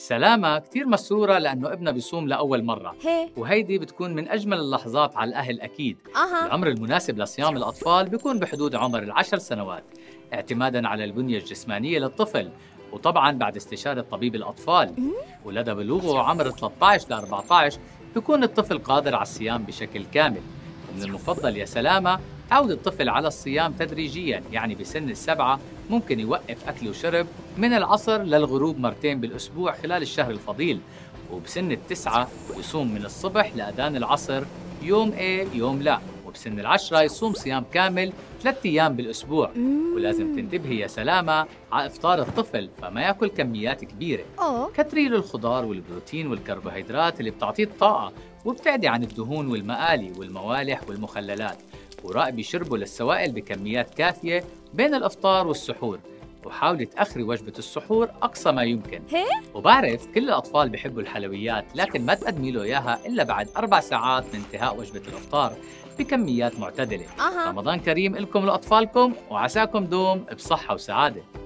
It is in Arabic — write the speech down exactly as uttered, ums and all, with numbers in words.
سلامة كتير مسرورة لأنه ابنها بيصوم لأول مرة، هي وهيدي بتكون من أجمل اللحظات على الأهل أكيد. أها العمر المناسب لصيام الأطفال بيكون بحدود عمر العشر سنوات، اعتماداً على البنية الجسمانية للطفل، وطبعاً بعد استشارة طبيب الأطفال. ولدى بلوغه عمر ثلاثة عشر ل أربعة عشر بيكون الطفل قادر على الصيام بشكل كامل. ومن المفضل يا سلامة تعود الطفل على الصيام تدريجياً، يعني بسن السبعة ممكن يوقف أكل وشرب من العصر للغروب مرتين بالأسبوع خلال الشهر الفضيل، وبسن التسعة يصوم من الصبح لأذان العصر يوم إيه يوم لا، وبسن العشرة يصوم صيام كامل ثلاثة أيام بالأسبوع. ولازم تنتبهي يا سلامة على إفطار الطفل، فما يأكل كميات كبيرة. أوه كتري له الخضار والبروتين والكربوهيدرات اللي بتعطيه الطاقة، وابتعدي عن الدهون والمقالي والموالح والمخللات، وراقبي شربه للسوائل بكميات كافية بين الإفطار والسحور، وحاولي تأخري وجبة السحور أقصى ما يمكن. هي وبعرف كل الأطفال بيحبوا الحلويات، لكن ما تقدمي له إياها إلا بعد أربع ساعات من انتهاء وجبة الإفطار بكميات معتدلة. أها رمضان كريم لكم لأطفالكم، وعساكم دوم بصحة وسعادة.